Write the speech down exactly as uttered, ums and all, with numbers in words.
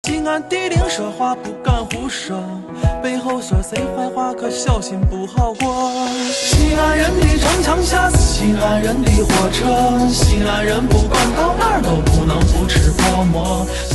西安地灵说话不敢胡说，背后说谁坏话可小心不好过。西安人的城墙下是西安人的火车，西安人不管到哪儿都不能不吃泡馍。